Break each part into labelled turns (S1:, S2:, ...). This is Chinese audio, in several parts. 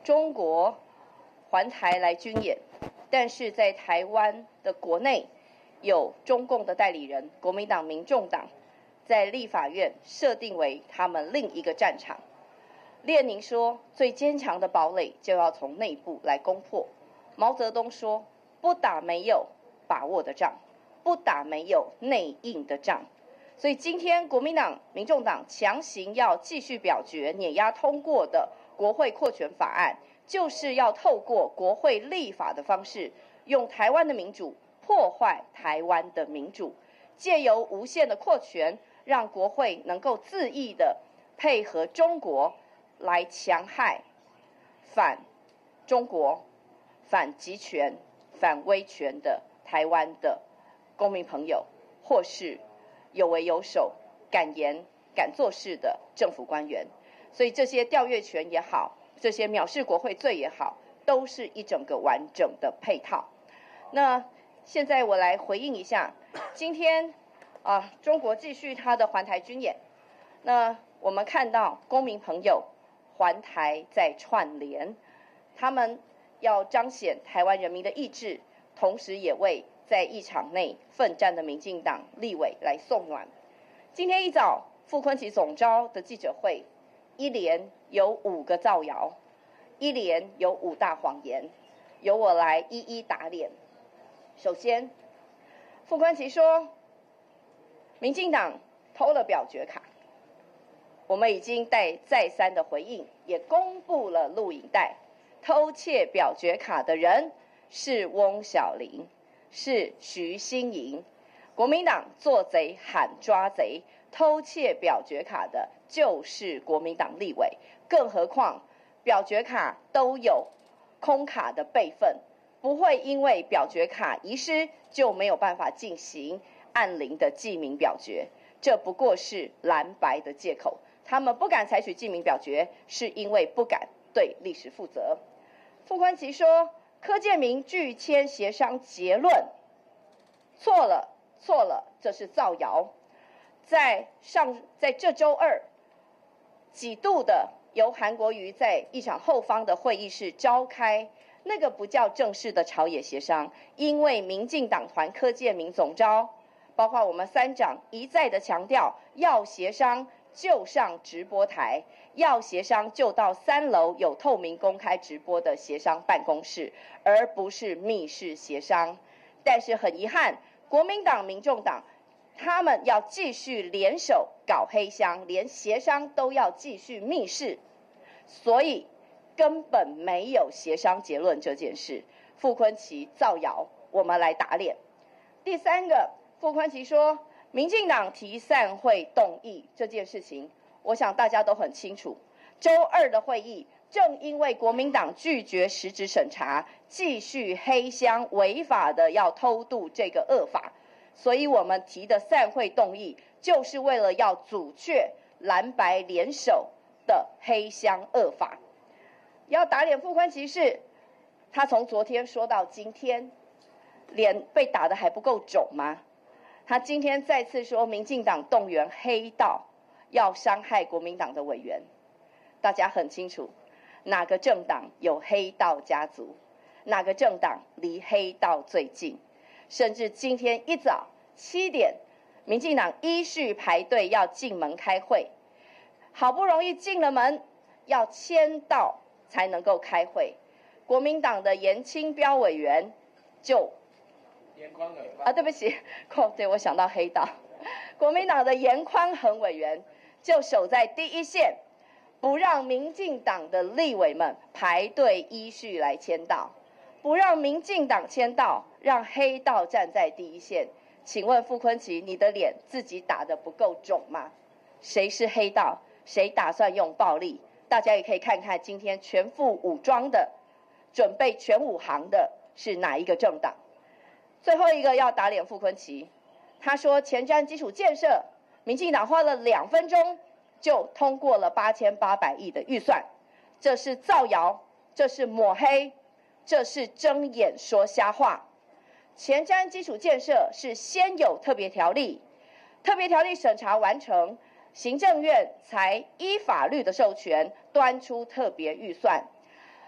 S1: 中国环台来军演，但是在台湾的国内有中共的代理人国民党、民众党在立法院设定为他们另一个战场。列宁说，最坚强的堡垒就要从内部来攻破。毛泽东说，不打没有把握的仗，不打没有内应的仗。所以今天国民党、民众党强行要继续表决碾压通过的国会扩权法案，就是要透过国会立法的方式，用台湾的民主破坏台湾的民主，借由无限的扩权，让国会能够恣意的配合中国来强害反中国、反集权、反威权的台湾的公民朋友，或是有为有守、敢言敢做事的政府官员。所以这些调阅权也好，这些藐视国会罪也好，都是一整个完整的配套。那现在我来回应一下，今天中国继续他的环台军演，那我们看到公民朋友环台在串联，他们要彰显台湾人民的意志，同时也为在议场内奋战的民进党立委来送暖。今天一早，傅崐萁总召的记者会，一连有5个造谣，一连有5大谎言，由我来一一打脸。首先，傅崐萁说，民进党偷了表决卡，我们已经再三的回应，也公布了录影带，偷窃表决卡的人是翁小玲，是徐欣莹。国民党做贼喊抓贼，偷窃表决卡的就是国民党立委，更何况表决卡都有空卡的备份，不会因为表决卡遗失就没有办法进行按铃的记名表决，这不过是蓝白的借口。他们不敢采取记名表决，是因为不敢对历史负责。傅崐萁说，柯建铭拒签协商结论，错了，这是造谣。在这周二，几度的由韩国瑜在议场后方的会议室召开，那个不叫正式的朝野协商，因为民进党团柯建铭总召，包括我们3长一再的强调，要协商就上直播台，要协商就到3楼有透明公开直播的协商办公室，而不是密室协商。但是很遗憾，国民党、民众党他们要继续联手搞黑箱，连协商都要继续密室，所以根本没有协商结论这件事。傅崐萁造谣，我们来打脸。第3个，傅崐萁说，民进党提散会动议这件事情，我想大家都很清楚。周二的会议，正因为国民党拒绝实质审查，继续黑箱违法的要偷渡这个恶法，所以我们提的散会动议，就是为了要阻却蓝白联手的黑箱恶法。要打脸傅崐萁是，他从昨天说到今天，脸被打得还不够肿吗？他今天再次说民进党动员黑道，要伤害国民党的委员。大家很清楚，哪个政党有黑道家族，哪个政党离黑道最近。甚至今天一早7点，民进党依序排队要进门开会，好不容易进了门，要签到才能够开会。国民党的颜清标委员就对不起，对，我想到黑道。国民党的颜宽恒委员就守在第一线，不让民进党的立委们排队依序来签到，不让民进党签到，让黑道站在第一线。请问傅崐萁，你的脸自己打得不够肿吗？谁是黑道？谁打算用暴力？大家也可以看看今天全副武装的，准备全武行的是哪一个政党？最后一个要打脸傅崐萁，他说前瞻基础建设，民进党花了2分钟就通过了8800亿的预算，这是造谣，这是抹黑，这是睁眼说瞎话。前瞻基础建设是先有特别条例，特别条例审查完成，行政院才依法律的授权端出特别预算。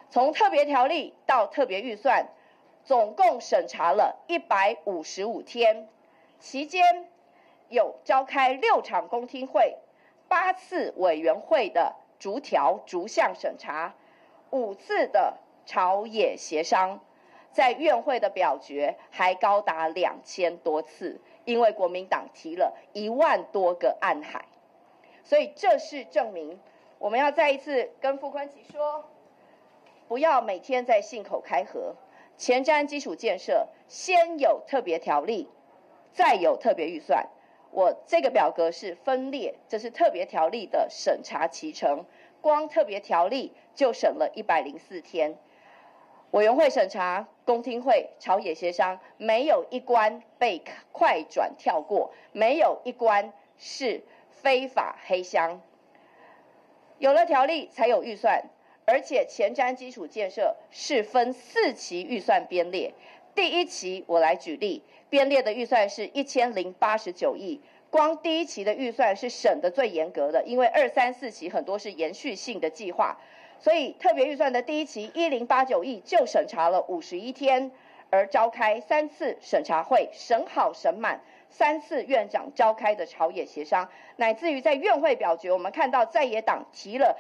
S1: 从特别条例到特别预算，总共审查了155天，期间有召开6场公听会、8次委员会的逐条逐项审查，5次的朝野协商，在院会的表决还高达2000多次，因为国民党提了1万多个案海，所以这是证明我们要再一次跟傅昆萁说，不要每天在信口开河。前瞻基础建设先有特别条例，再有特别预算。我这个表格是分列，这是特别条例的审查期程，光特别条例就审了104天。委员会审查、公听会、朝野协商，没有一关被快转跳过，没有一关是非法黑箱。有了条例才有预算，而且前瞻基础建设是分4期预算编列。第1期我来举例，编列的预算是1089亿，光第1期的预算是审的最严格的，因为2、3、4期很多是延续性的计划，所以特别预算的第1期1089亿就审查了51天，而召开3次审查会，审好审满，3次院长召开的朝野协商，乃至于在院会表决，我们看到在野党提了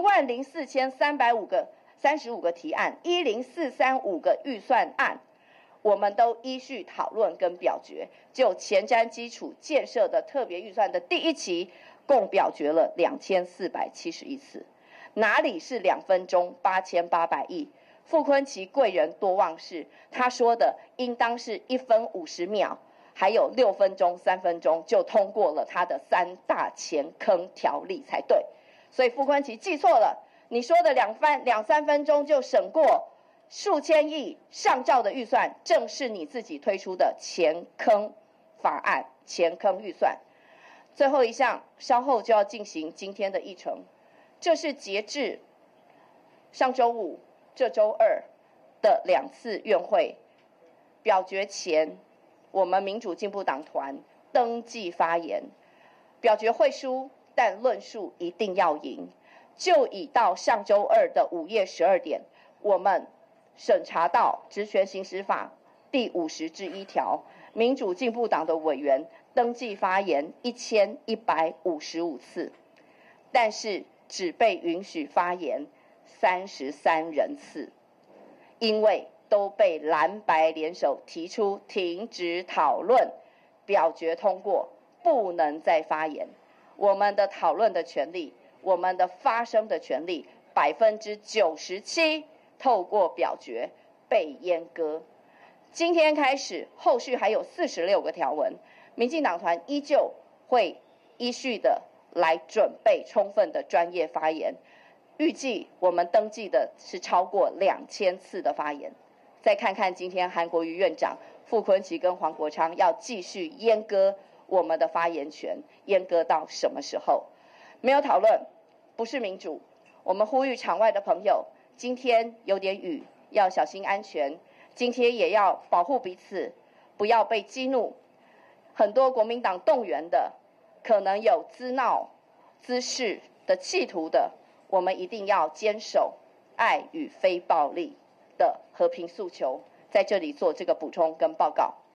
S1: 14335个提案，10435个预算案，我们都依序讨论跟表决。就前瞻基础建设的特别预算的第1期，共表决了2471次。哪里是2分钟8800亿？傅昆萁贵人多忘事，他说的应当是1分50秒，还有6分钟、3分钟就通过了他的3大钱坑条例才对。所以傅昆萁记错了，你说的2、3分钟就审过数千亿上兆的预算，正是你自己推出的钱坑法案、钱坑预算。最后一项，稍后就要进行今天的议程，这是截至上周五、这周2的2次院会表决前，我们民主进步党团登记发言，表决会输，但论述一定要赢。就以到上周2的午夜12点，我们审查到《职权行使法》第50之1条，民主进步党的委员登记发言1155次，但是只被允许发言33人次，因为都被蓝白联手提出停止讨论，表决通过，不能再发言。我们的讨论的权利，我们的发声的权利，97%透过表决被阉割。今天开始，后续还有46个条文，民进党团依旧会依序的来准备充分的专业发言。预计我们登记的是超过2000次的发言。再看看今天韩国瑜院长、傅昆萁跟黄国昌要继续阉割我们的发言权，阉割到什么时候？没有讨论，不是民主。我们呼吁场外的朋友，今天有点雨，要小心安全。今天也要保护彼此，不要被激怒。很多国民党动员的，可能有滋闹、滋事的企图的，我们一定要坚守爱与非暴力的和平诉求。在这里做这个补充跟报告。